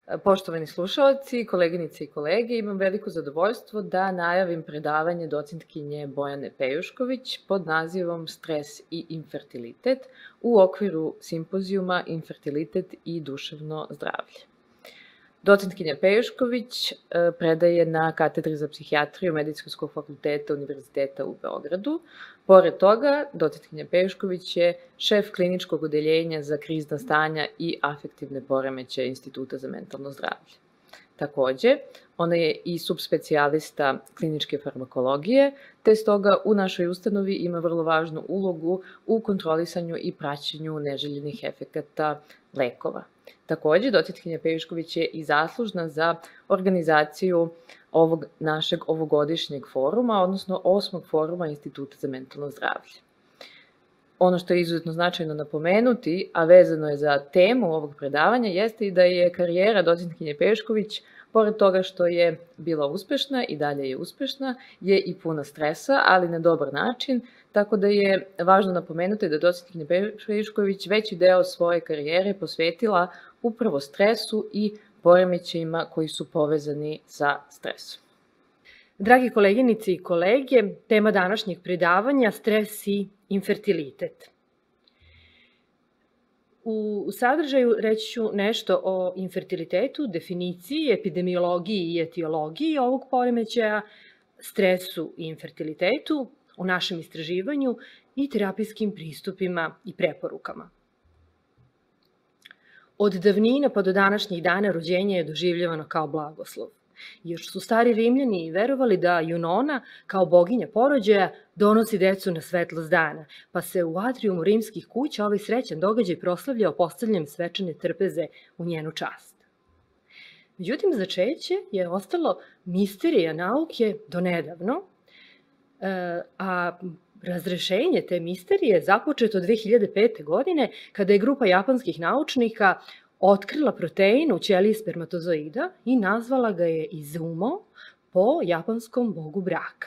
Poštovani slušalci, koleginice i kolege, imam veliko zadovoljstvo da najavim predavanje docentkinje Bojane Pejušković pod nazivom Stres i infertilitet u okviru simpozijuma Infertilitet i duševno zdravlje. Docentkinja Pejušković predaje na katedri za psihijatriju Medicinskog fakulteta Univerziteta u Beogradu. Pored toga, docentkinja Pejušković je šef kliničkog odeljenja za krizna stanja i afektivne poremećaje Instituta za mentalno zdravlje. Takođe, ona je i subspecijalista kliničke farmakologije, te stoga u našoj ustanovi ima vrlo važnu ulogu u kontrolisanju i praćenju neželjenih efekata lekova. Takođe, docentkinja Pejušković je i zaslužna za organizaciju ovog našeg ovogodišnjeg foruma, odnosno 8. foruma Instituta za mentalno zdravlje. Ono što je izuzetno značajno napomenuti, a vezano je za temu ovog predavanja, jeste i da je karijera docentkinje Pejušković, pored toga što je bila uspešna i dalje je uspešna, je i puna stresa, ali na dobar način, tako da je važno napomenuti da docentkinja Pejušković veći deo svoje karijere posvetila upravo stresu i poremećajima koji su povezani sa stresom. Dragi koleginici i kolege, tema današnjeg predavanja stres i infertilitet. U sadržaju reći ću nešto o infertilitetu, definiciji, epidemiologiji i etiologiji ovog poremećaja, stresu i infertilitetu, o našem istraživanju i terapijskim pristupima i preporukama. Od davnina pa do današnjih dana rođenje je doživljavano kao blagoslov. Još su stari Rimljani verovali da Junona, kao boginja porođaja, donosi decu na svetlost dana, pa se u atrijumu rimskih kuća ovaj srećan događaj proslavljao postavljanjem svečane trpeze u njenu čast. Međutim, začeće je ostalo misterija nauke do nedavno, a razrešenje te misterije je započeto 2005. godine kada je grupa japanskih naučnika otkrila protein u ćeliji spermatozoida i nazvala ga je Izumo po japanskom bogu braka.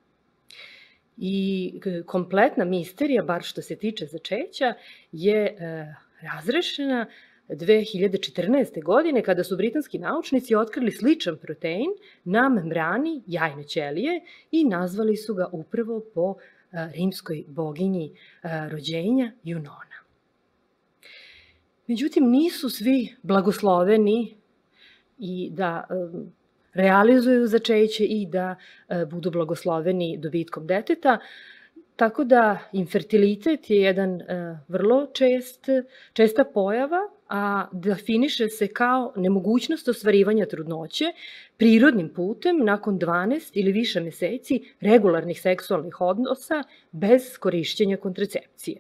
I kompletna misterija, bar što se tiče začeća, je razrešena 2014. godine kada su britanski naučnici otkrili sličan protein na membrani jajne ćelije i nazvali su ga upravo po rimskoj boginji rođenja Junona. Međutim, nisu svi blagosloveni i da realizuju začeće i da budu blagosloveni dobitkom deteta, tako da infertilitet je jedan vrlo česta pojava, a definiše se kao nemogućnost ostvarivanja trudnoće prirodnim putem nakon 12 ili više meseci regularnih seksualnih odnosa bez korišćenja kontracepcije.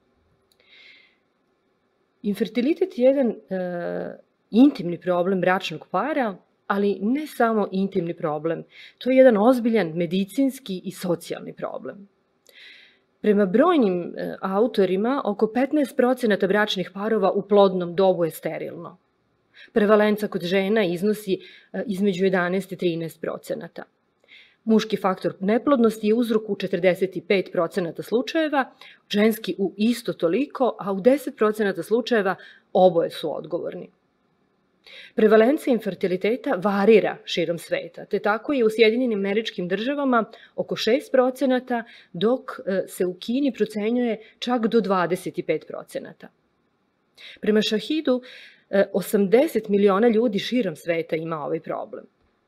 Infertilitet je jedan intimni problem bračnog para, ali ne samo intimni problem. To je jedan ozbiljan medicinski i socijalni problem. Prema brojnim autorima, oko 15% bračnih parova u plodnom dobu je sterilno. Prevalenca kod žena iznosi između 11 i 13%. Muški faktor neplodnosti je uzrok u 45% slučajeva, ženski u isto toliko, a u 10% slučajeva oboje su odgovorni. Prevalencija infertiliteta varira širom sveta, te tako je u Sjedinjenim Američkim Državama oko 6%, dok se u Kini procenjuje čak do 25%. Prema Šahidu, 80 miliona ljudi širom sveta ima ovaj problem.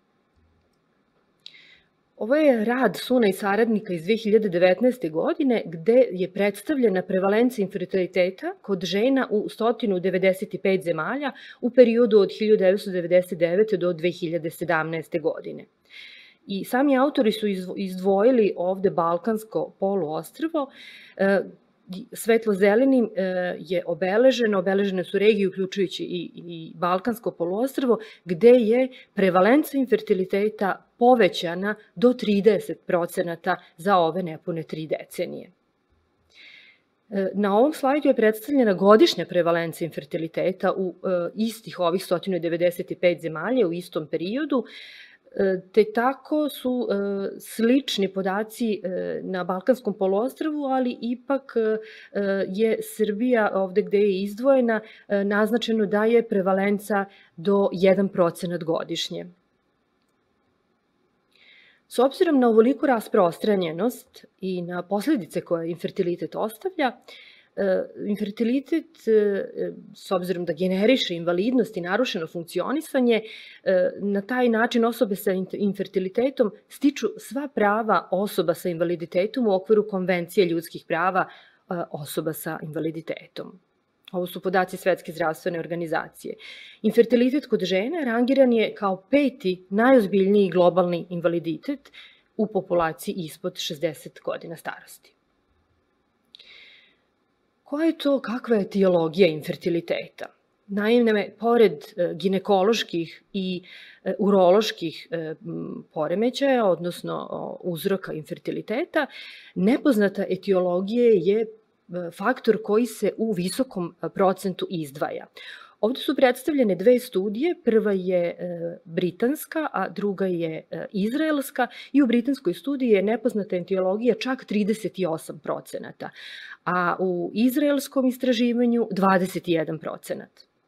Ovo je rad Suna i saradnika iz 2019. godine gde je predstavljena prevalencija infertiliteta kod žena u 195 zemalja u periodu od 1999. do 2017. godine. I sami autori su izdvojili ovde Balkansko poluostrvo. Svetlo-zelenim je obeležene su regije uključujući i Balkansko poluostrvo, gde je prevalencija infertiliteta povećana do 30% za ove nepune 3 decenije. Na ovom slajdu je predstavljena godišnja prevalencija infertiliteta u istih ovih 195 zemalja u istom periodu. te tako su slični podaci na Balkanskom poluostrvu, ali ipak je Srbija, ovde gde je izdvojena, naznačeno da je prevalenca do 1% godišnje. S obzirom na ovoliku rasprostranjenost i na posledice koje infertilitet ostavlja, infertilitet, s obzirom da generiše invalidnost i narušeno funkcionisanje, na taj način osobe sa infertilitetom stiču sva prava osoba sa invaliditetom u okviru Konvencije ljudskih prava osoba sa invaliditetom. Ovo su podaci Svetske zdravstvene organizacije. Infertilitet kod žena rangiran je kao 5. najozbiljniji globalni invaliditet u populaciji ispod 60 godina starosti. Koja je to, kakva je etiologija infertiliteta? Naime, pored ginekoloških i uroloških poremećaja, odnosno uzroka infertiliteta, nepoznata etiologija je faktor koji se u visokom procentu izdvaja. Ovde su predstavljene 2 studije, prva je britanska, a druga je izraelska i u britanskoj studiji je nepoznata etiologija čak 38%, a u izraelskom istraživanju 21%.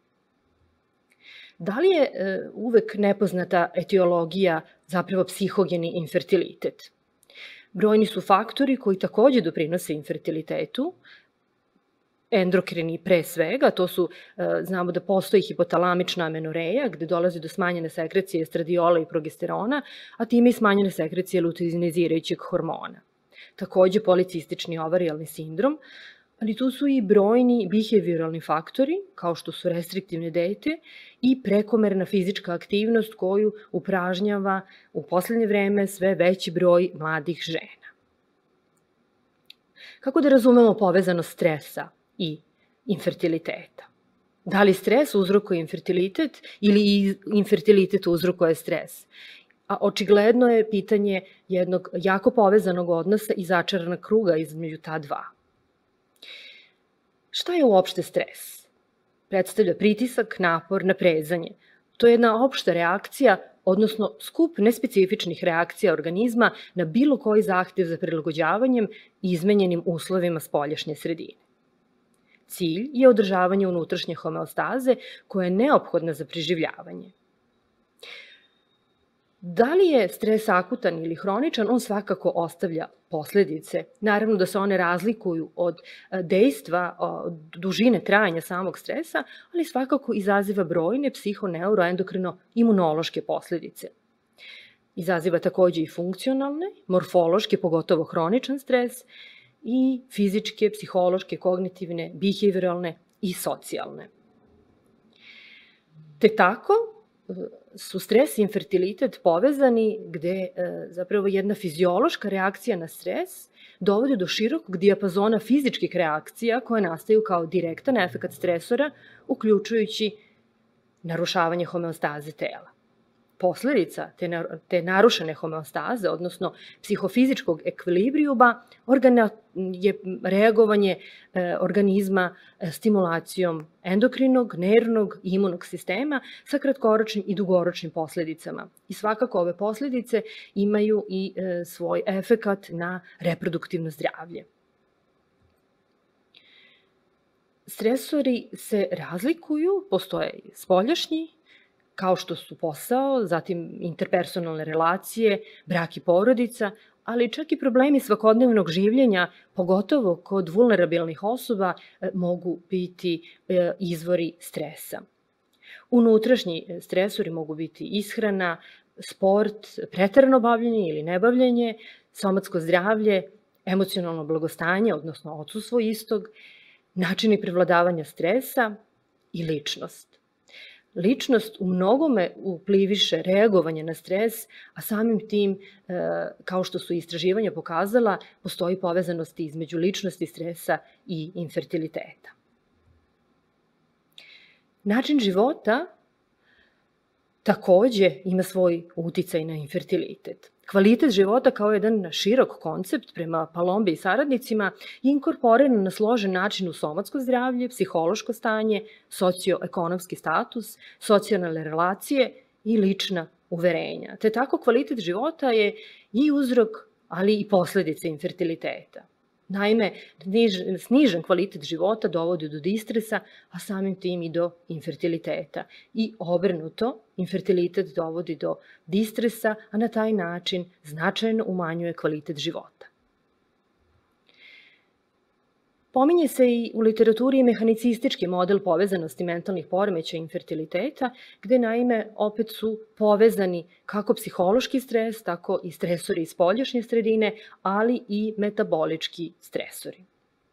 Da li je uvek nepoznata etiologija zapravo psihogeni infertilitet? Brojni su faktori koji takođe doprinose infertilitetu, endokrini pre svega, to su, znamo da postoji hipotalamična amenoreja, gde dolazi do smanjene sekrecije estradiola i progesterona, a time i smanjene sekrecije luteinizirajućeg hormona. Takođe policistični ovarijalni sindrom, ali tu su i brojni behavioralni faktori, kao što su restriktivne dijete i prekomerna fizička aktivnost koju upražnjava u poslednje vreme sve veći broj mladih žena. Kako da razumemo povezanost stresa i infertiliteta? Da li stres uzrokuje infertilitet ili infertilitet uzrokuje stres? A očigledno je pitanje jednog jako povezanog odnosa i začaranog kruga između ta dva. Šta je uopšte stres? Predstavlja pritisak, napor, naprezanje. To je jedna opšta reakcija, odnosno skup nespecifičnih reakcija organizma na bilo koji zahtev za prilagođavanjem izmenjenim uslovima spoljašnje sredine. Cilj je održavanje unutrašnje homeostaze koja je neophodna za preživljavanje. Da li je stres akutan ili hroničan, on svakako ostavlja posledice. Naravno da se one razlikuju od dejstva, od dužine trajanja samog stresa, ali svakako izaziva brojne psihoneuroendokrino-imunološke posledice. Izaziva takođe i funkcionalne, morfološke, pogotovo hroničan stres, i fizičke, psihološke, kognitivne, behavioralne i socijalne. Te tako su stres i infertilitet povezani gde zapravo jedna fiziološka reakcija na stres dovodi do širokog dijapazona fizičkih reakcija koje nastaju kao direktan efekat stresora, uključujući narušavanje homeostaze tela. Posledica te narušene homeostaze, odnosno psihofizičkog ekvilibrijuma, je reagovanje organizma stimulacijom endokrinog, nervnog i imunog sistema sa kratkoročnim i dugoročnim posledicama. I svakako ove posledice imaju i svoj efekat na reproduktivno zdravlje. Stresori se razlikuju, postoje spoljašnji, kao što su posao, zatim interpersonalne relacije, brak i porodica, ali čak i problemi svakodnevnog življenja, pogotovo kod vulnerabilnih osoba, mogu biti izvori stresa. Unutrašnji stresori mogu biti ishrana, sport, preterano bavljenje ili nebavljenje, somatsko zdravlje, emocionalno blagostanje, odnosno odsustvo istog, načini prevladavanja stresa i ličnost. Ličnost u mnogome upliviše reagovanje na stres, a samim tim, kao što su istraživanja pokazala, postoji povezanost između ličnosti, stresa i infertiliteta. Način života takođe ima svoj uticaj na infertilitet. Kvalitet života kao jedan širok koncept prema Palombi i saradnicima je inkorporiran na složen način u somatsko zdravlje, psihološko stanje, socioekonomski status, socijalne relacije i lična uverenja. Te tako kvalitet života je i uzrok, ali i posledica infertiliteta. Naime, snižen kvalitet života dovodi do distresa, a samim tim i do infertiliteta. I obrnuto, infertilitet dovodi do distresa, a na taj način značajno umanjuje kvalitet života. Pominje se i u literaturi i mehanicistički model povezanosti mentalnih poremećaja i infertiliteta, gde naime opet su povezani kako psihološki stres, tako i stresori iz spoljašnje sredine, ali i metabolički stresori.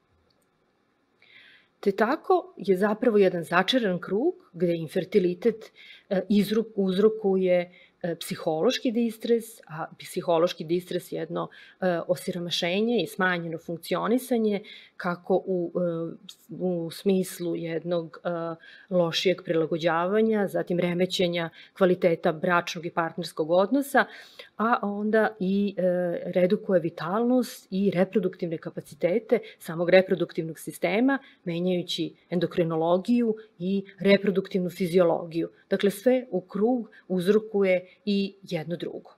Te tako je zapravo jedan začaran krug gde infertilitet uzrokuje psihološki distres, a psihološki distres je jedno osiromašenje i smanjeno funkcionisanje kako u smislu jednog lošijeg prilagođavanja, zatim remećenja kvaliteta bračnog i partnerskog odnosa, a onda i redukuje vitalnost i reproduktivne kapacitete samog reproduktivnog sistema, menjajući endokrinologiju i reproduktivnu fiziologiju. Dakle, sve u krug uzrokuje i jedno drugo.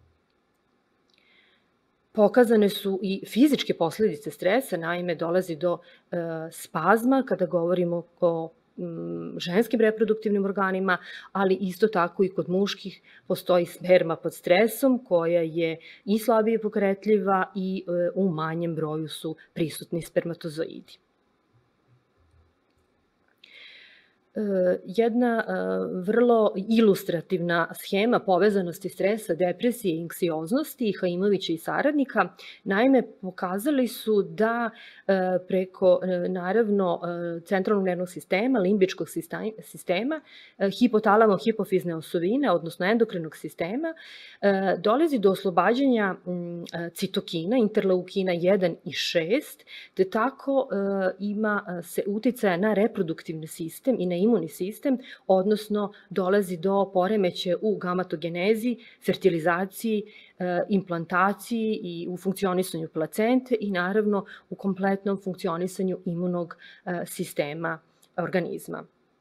Pokazane su i fizičke posledice stresa, naime dolazi do spazma kada govorimo o ženskim reproduktivnim organima, ali isto tako i kod muških postoji sperma pod stresom koja je i slabije pokretljiva i u manjem broju su prisutni spermatozoidi. Jedna vrlo ilustrativna schema povezanosti stresa, depresije i anksioznosti Haimovića i saradnika, naime pokazali su da preko naravno centralnog nervnog sistema, limbičkog sistema, hipotalamo-hipofizne osovine, odnosno endokrinog sistema, dolazi do oslobađanja citokina, interleukina 1 i 6, te tako ima se uticaja na reproduktivni sistem i na imunni sistem, odnosno dolazi do poremećaja u gamatogenezi, fertilizaciji, implantaciji i u funkcionisanju placente i naravno u kompletnom funkcionisanju imunog sistema organizma.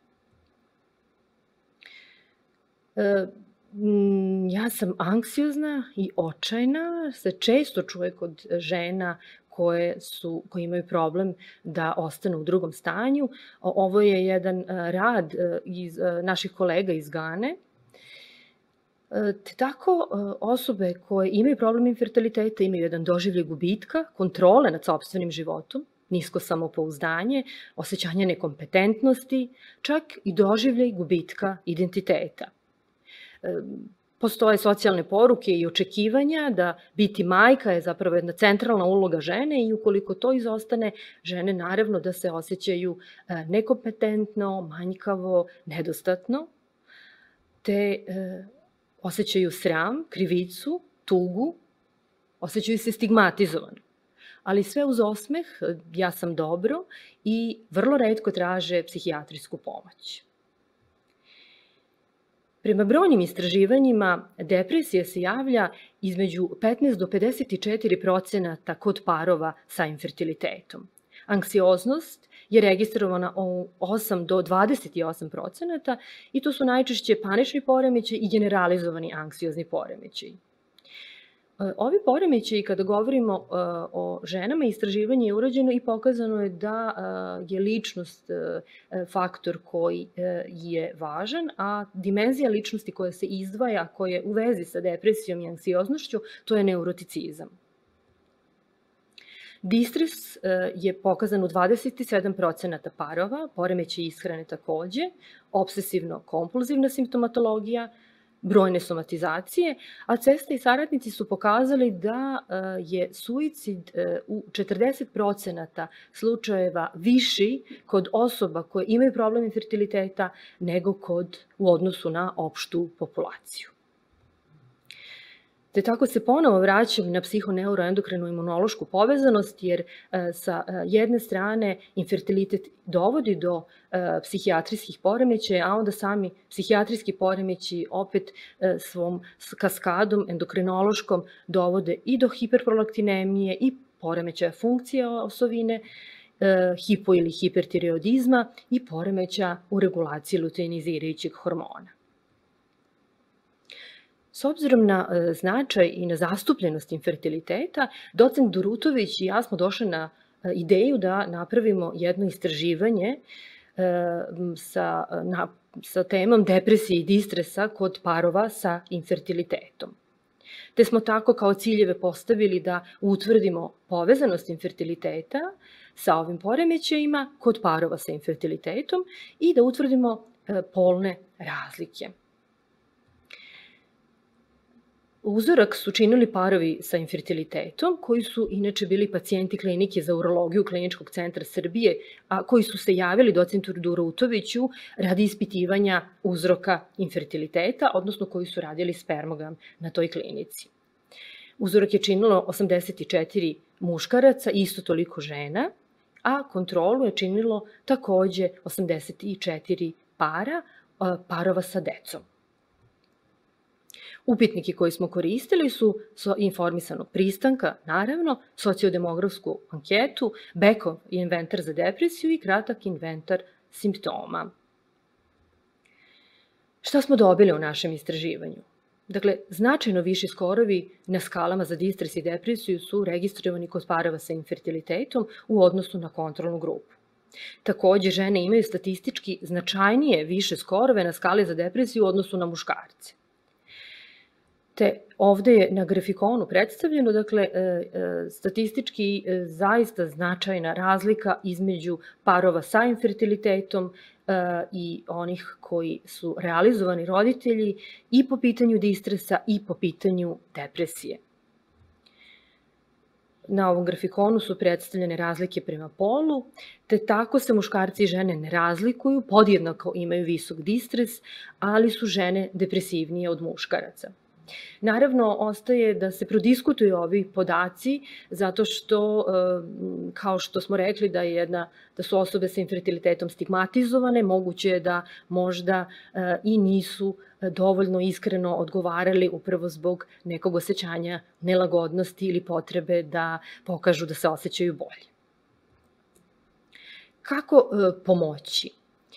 Ja sam anksiozna i očajna, se često čuje kod žena koje imaju problem da ostanu u drugom stanju. Ovo je jedan rad iz naših kolega iz Gane. Te tako osobe koje imaju problem infertiliteta imaju jedan doživljaj gubitka, kontrole nad sopstvenim životom, nisko samopouzdanje, osjećanje nekompetentnosti, čak i doživljaj gubitka identiteta. Postoje socijalne poruke i očekivanja da biti majka je zapravo jedna centralna uloga žene i ukoliko to izostane, žene naravno da se osjećaju nekompetentno, manjkavo, nedostatno, te osjećaju sram, krivicu, tugu, osjećaju se stigmatizovano. Ali sve uz osmeh, ja sam dobro i vrlo retko traže psihijatrijsku pomoć. Prema brojnim istraživanjima, depresija se javlja između 15 do 54% kod parova sa infertilitetom. Anksioznost je registrovana u 8 do 28% i to su najčešće panični poremećaji i generalizovani anksiozni poremećaji. Ovi poremećaji, kada govorimo o ženama, istraživanje je urađeno i pokazano je da je ličnost faktor koji je važan, a dimenzija ličnosti koja se izdvaja, koja je u vezi sa depresijom i anksioznošću, to je neuroticizam. Distres je pokazan u 27% parova, poremećaj ishrane takođe, obsesivno-kompulzivna simptomatologija, brojne somatizacije, a Cesta i saradnici su pokazali da je suicid u 40% slučajeva viši kod osoba koje imaju problem infertiliteta nego u odnosu na opštu populaciju. Te tako se ponovo vraćam na psihoneuroendokrinu imunološku povezanost, jer sa jedne strane infertilitet dovodi do psihijatrijskih poremećaja, a onda sami psihijatrijski poremeći opet svom kaskadom endokrinološkom dovode i do hiperprolaktinemije i poremećaja funkcije osovine, hipo ili hipertireoidizma i poremećaja u regulaciji luteinizirajućeg hormona. S obzirom na značaj i na zastupljenost infertiliteta, docent Durutović i ja smo došli na ideju da napravimo jedno istraživanje sa temom depresije i distresa kod parova sa infertilitetom. Te smo tako kao ciljeve postavili da utvrdimo povezanost infertiliteta sa ovim poremećajima kod parova sa infertilitetom i da utvrdimo polne razlike. Uzorak su činili parovi sa infertilitetom, koji su inače bili pacijenti klinike za urologiju Kliničkog centra Srbije, a koji su se javili docentu Durutoviću radi ispitivanja uzroka infertiliteta, odnosno koji su radili spermogram na toj klinici. Uzorak je činilo 84 muškaraca i isto toliko žena, a kontrolu je činilo takođe 84 parova sa decom. Upitniki koji smo koristili su informisanog pristanka, naravno, sociodemografsku anketu, Beckov inventar za depresiju i kratak inventar simptoma. Šta smo dobili u našem istraživanju? Dakle, značajno viši skorovi na skalama za distres i depresiju su registrovani kod parova sa infertilitetom u odnosu na kontrolnu grupu. Takođe, žene imaju statistički značajnije više skorove na skali za depresiju u odnosu na muškarce. Te ovde je na grafikonu predstavljeno, dakle, statistički zaista značajna razlika između parova sa infertilitetom i onih koji su realizovani roditelji i po pitanju distresa i po pitanju depresije. Na ovom grafikonu su predstavljene razlike prema polu, te tako se muškarci i žene ne razlikuju, podjednako imaju visok distres, ali su žene depresivnije od muškaraca. Naravno, ostaje da se prodiskutuju ovi podaci, zato što, kao što smo rekli, da su osobe sa infertilitetom stigmatizovane, moguće je da možda i nisu dovoljno iskreno odgovarali upravo zbog nekog osjećanja nelagodnosti ili potrebe da pokažu da se osjećaju bolje. Kako pomoći?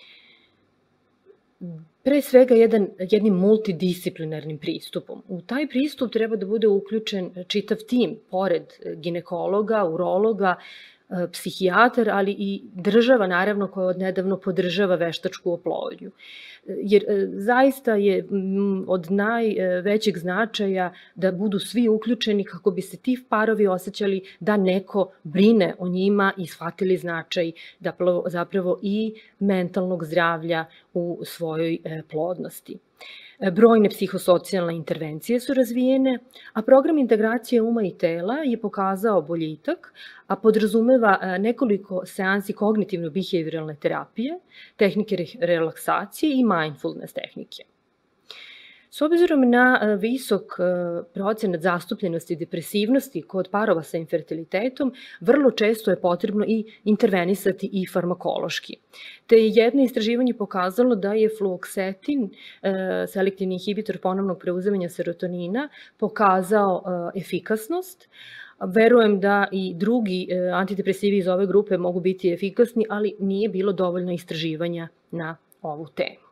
Pre svega jednim multidisciplinarnim pristupom. U taj pristup treba da bude uključen čitav tim, pored ginekologa, urologa, psihijatar, ali i država, naravno, koja odnedavno podržava veštačku oplodnju. Jer zaista je od najvećeg značaja da budu svi uključeni kako bi se ti parovi osjećali da neko brine o njima i shvatili značaj zapravo i mentalnog zdravlja u svojoj plodnosti. Brojne psihosocijalne intervencije su razvijene, a program integracije uma i tela je pokazao boljitak, a podrazumeva nekoliko seansi kognitivno-behavioralne terapije, tehnike relaksacije i mindfulness tehnike. S obzirom na visok procenat zastupljenosti i depresivnosti kod parova sa infertilitetom, vrlo često je potrebno i intervenisati i farmakološki. Te je jedno istraživanje pokazalo da je fluoksetin, selektivni inhibitor ponovnog preuzimanja serotonina, pokazao efikasnost. Verujem da i drugi antidepresivi iz ove grupe mogu biti efikasni, ali nije bilo dovoljno istraživanja na ovu temu.